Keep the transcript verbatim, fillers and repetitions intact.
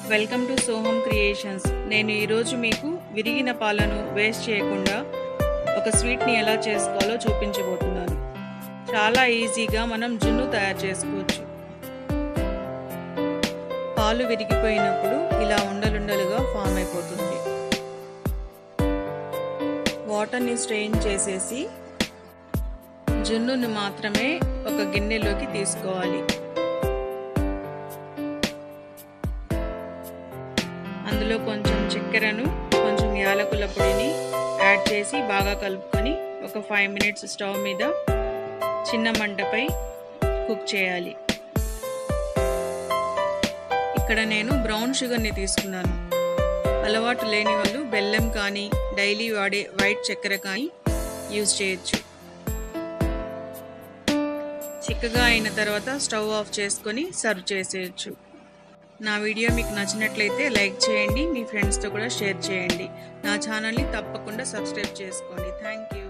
Welcome to Soham creations. నేను ఈరోజు మీకు విరిగిన పాలను వేస్ట్ చేయకుండా ఒక స్వీట్ని ఎలా చేసుకోవాలో చూపించబోతున్నాను. చాలా ఈజీగా మనం జున్ను తయారు చేసుకోవచ్చు. పాలు విరిగిపోయినప్పుడు ఇలా ఉండలుండలుగా ఫామ్ అయిపోతుంది. వాటర్ని స్ట్రెయిన్ చేసేసి జున్నుని మాత్రమే ఒక గిన్నెలోకి తీసుకోవాలి. అందులో కొంచెం చక్కెరను కొంచెం యాలకుల పొడిని యాడ్ చేసి బాగా కలుపుకొని ఒక ఫైవ్ మినిట్స్ స్టవ్ మీద చిన్న మంటపై కుక్ చేయాలి. ఇక్కడ నేను బ్రౌన్ షుగర్ని తీసుకున్నాను. అలవాటు లేని వాళ్ళు బెల్లం కానీ డైలీ వాడే వైట్ చక్కెర కానీ యూజ్ చేయొచ్చు. చిక్కగా అయిన తర్వాత స్టవ్ ఆఫ్ చేసుకొని సర్వ్ చేసేయచ్చు. నా వీడియో మీకు నచ్చినట్లయితే లైక్ చేయండి, మీ ఫ్రెండ్స్తో కూడా షేర్ చేయండి. నా ఛానల్ని తప్పకుండా సబ్స్క్రైబ్ చేసుకోండి. Thank you.